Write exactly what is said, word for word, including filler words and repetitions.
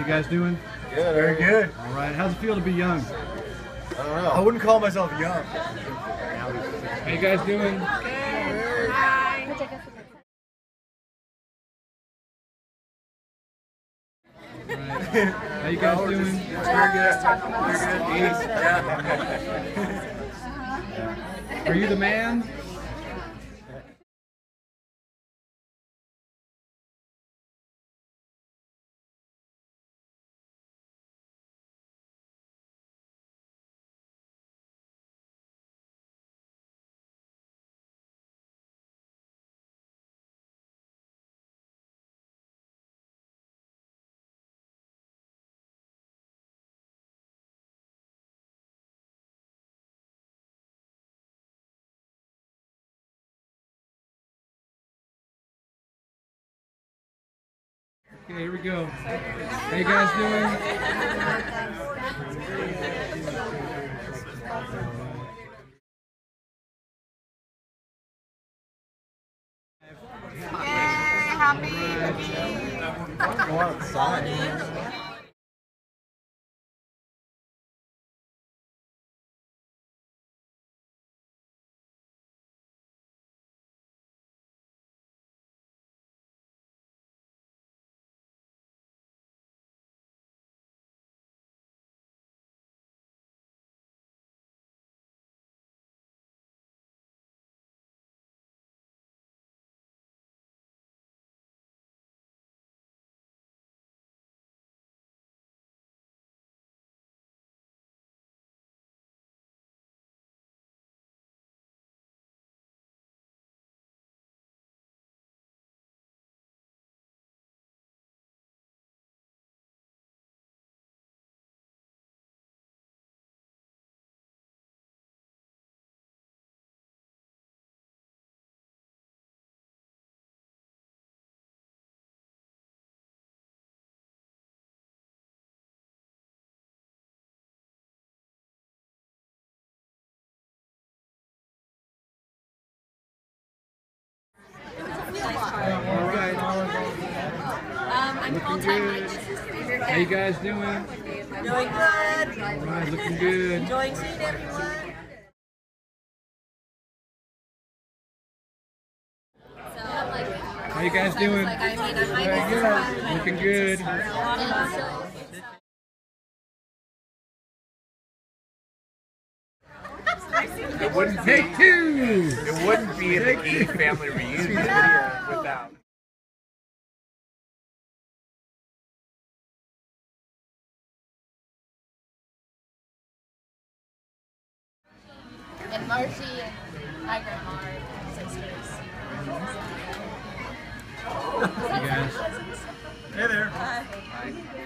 guys doing? Good. Very good. All right. How's it feel to be young? I don't know. I wouldn't call myself young. How you guys doing? Good. Hi. Right. How you guys doing? Very good. Very good. Are you the man? Okay, here we go. How you guys doing? Yay, happy Go outside. All right. Um, I'm Looking full-time good. night sister. How you guys doing? Doing good. All right, looking good. Enjoying seeing everyone. So, like, How you guys doing? like, I mean, I'm Very good. Looking good. and so, It wouldn't be. Take two. It wouldn't be the Gee family reunion without. and Marcy and my grandma are sisters. You guys. Hey there. Hi.